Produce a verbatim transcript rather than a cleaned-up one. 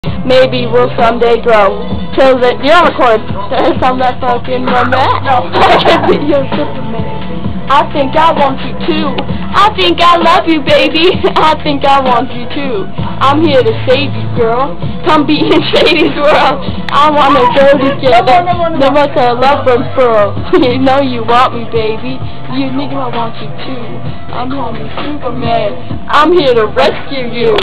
Maybe we'll someday grow. Till then, you're on record. I'm that fucking woman. I can be your Superman. I think I want you too. I think I love you, baby. I think I want you too. I'm here to save you, girl. Come be in Shady's world. I wanna go together. Never must a love unfurl. You know you want me, baby. You nigga, I want you too. I'm homie Superman. I'm here to rescue you.